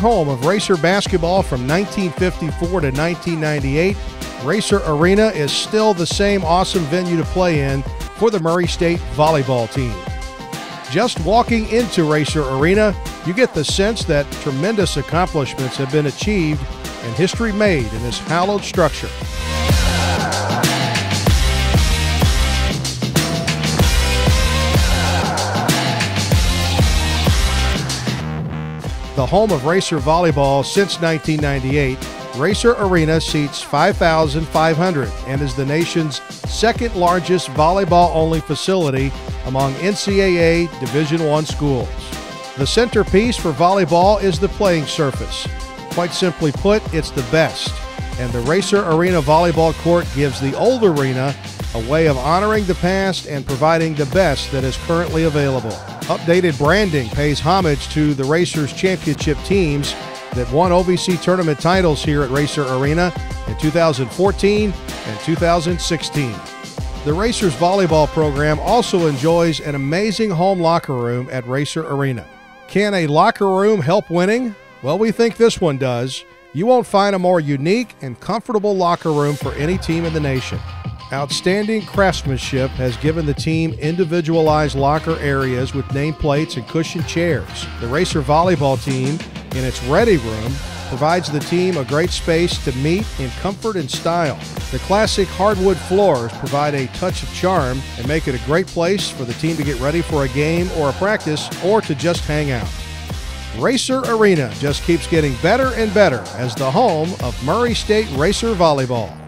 home of Racer basketball from 1954 to 1998, Racer Arena is still the same awesome venue to play in for the Murray State volleyball team. Just walking into Racer Arena, you get the sense that tremendous accomplishments have been achieved and history made in this hallowed structure. The home of Racer volleyball since 1998, Racer Arena seats 5,500 and is the nation's second largest volleyball-only facility among NCAA Division I schools. The centerpiece for volleyball is the playing surface. Quite simply put, it's the best, and the Racer Arena volleyball court gives the old arena a way of honoring the past and providing the best that is currently available. Updated branding pays homage to the Racers championship teams that won OVC tournament titles here at Racer Arena in 2014 and 2016. The Racers volleyball program also enjoys an amazing home locker room at Racer Arena. Can a locker room help winning? Well, we think this one does. You won't find a more unique and comfortable locker room for any team in the nation. Outstanding craftsmanship has given the team individualized locker areas with nameplates and cushioned chairs. The Racer volleyball team, in its ready room, provides the team a great space to meet in comfort and style. The classic hardwood floors provide a touch of charm and make it a great place for the team to get ready for a game or a practice or to just hang out. Racer Arena just keeps getting better and better as the home of Murray State Racer volleyball.